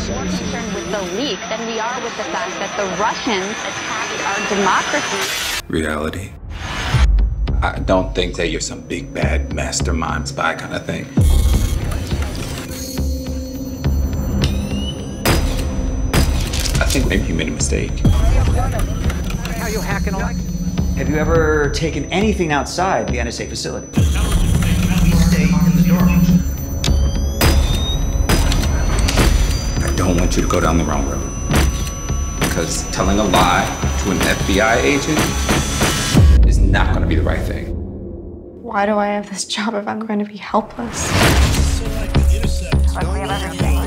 more concerned with the leak than we are with the fact that the Russians attacked our democracy. Reality. I don't think that you're some big bad mastermind spy kind of thing. I think maybe you made a mistake. How you hacking like? Have you ever taken anything outside the NSA facility? We stay in the dark. I don't want you to go down the wrong road. Because telling a lie to an FBI agent is not going to be the right thing. Why do I have this job if I'm going to be helpless? Look, we have everything.